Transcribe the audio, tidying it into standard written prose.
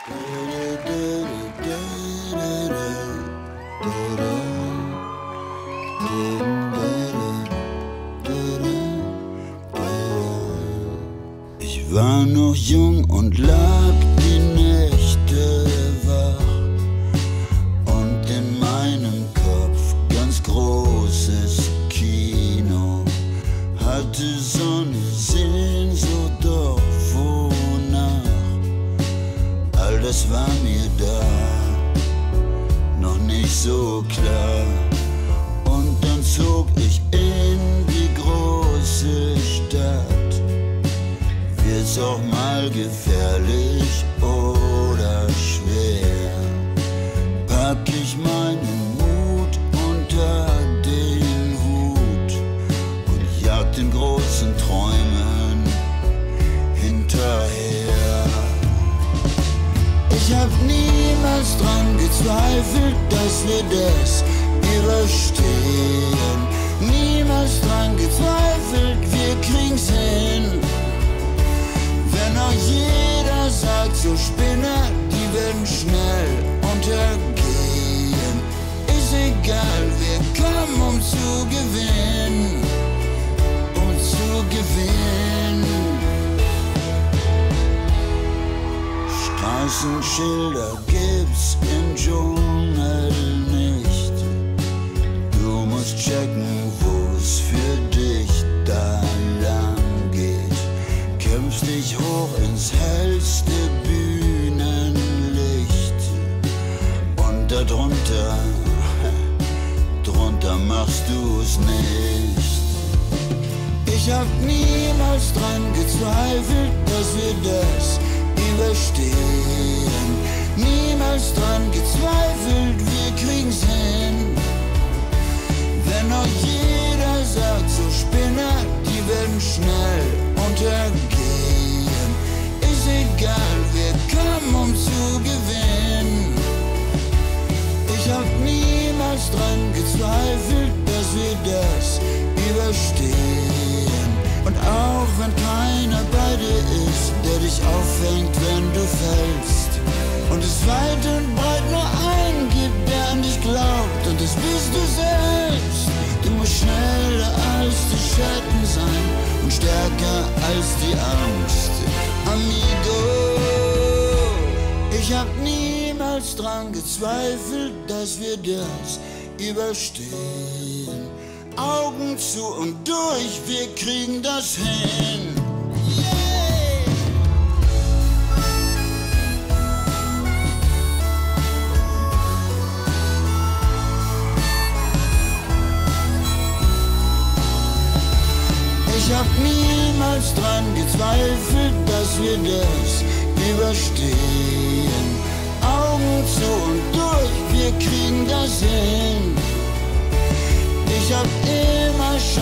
Ich war noch jung und lag die Nächte wach und in meinem Kopf ganz großes Kino. Hatte so eine Sehnsucht, doch wonach? All das war mir da noch nicht so klar. Und dann zog ich in die große Stadt. Wird's auch mal gefährlich oder schwer? Pack ich meinen Mut unter den Hut und jag den großen Träumen hinterher. Ich hab niemals dran gezweifelt, dass wir das überstehen. Niemals dran gezweifelt, wir kriegen's hin. Wenn auch jeder sagt, so Spinner, die werden schnell untergehen. Ist egal, wir kommen, um zu gewinnen. Um zu gewinnen. Straßenschilder gibt's im Dschungel nicht. Du musst checken, wo's für dich da lang geht. Kämpfst dich hoch ins hellste Bühnenlicht und darunter, drunter machst du's nicht. Ich hab niemals dran gezweifelt, dass wir das überstehen. Niemals dran gezweifelt, wir kriegen's hin. Wenn auch jeder sagt, so Spinner, die werden schnell untergehen. Ist egal, wir kommen, um zu gewinnen. Ich hab niemals dran gezweifelt, dass wir das überstehen. Und auch wenn keiner bei dir ist, der dich auffängt, wenn du fällst. Und es weit und breit nur einen gibt, der an dich glaubt, und das bist du selbst. Du musst schneller als die Schatten sein und stärker als die Angst, amigo. Ich hab niemals dran gezweifelt, dass wir das überstehen. Augen zu und durch, wir kriegen das hin. Ich hab niemals dran gezweifelt, dass wir das überstehen. Augen zu und durch, wir kriegen das hin. Ich hab immer